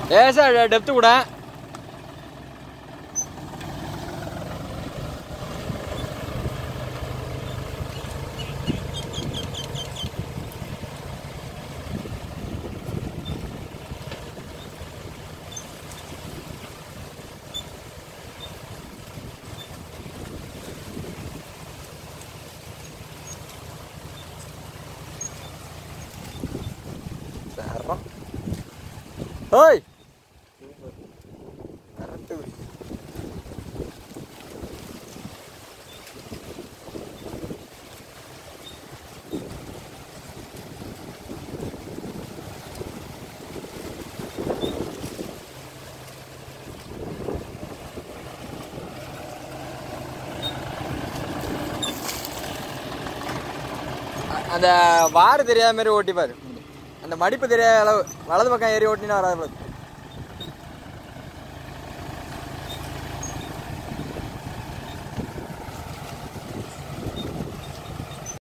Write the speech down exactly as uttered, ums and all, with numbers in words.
லேசா டெப்த் கூட. Oi. அந்த வாறு தெரியாத மாதிரி ஓட்டி பாரு. அந்த மடிப்பு தெரியாத அளவு வலது பக்கம் ஏறி ஓட்டினா வராது.